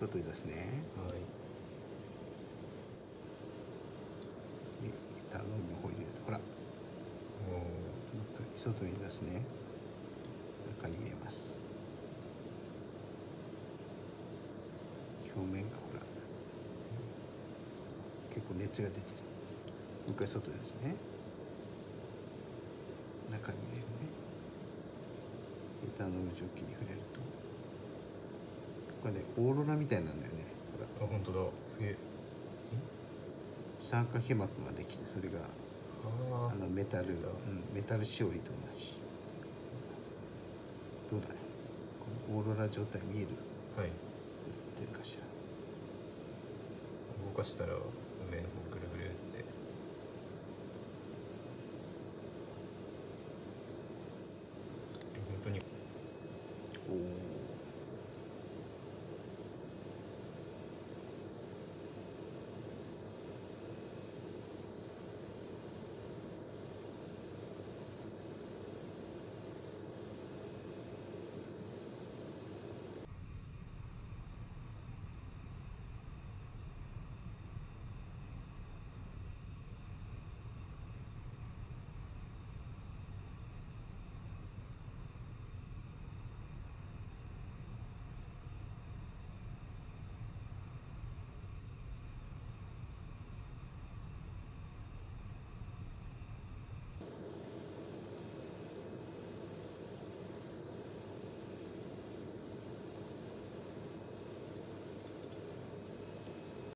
外に出すね。 はい。 で板の方入れるとほら、外に出すね。中に入れます。表面がほら結構熱が出てる。もう一回外ですね。中に入れるね。板の蒸気に触れるとこれね、オーロラみたいなんだよね。 ほら、あ、本当だ、すげえ。 酸化皮膜ができて、それがメタル、メタルしおりと同じ。どうだい、このオーロラ状態見える？ はい。映ってるかしら。 動かしたら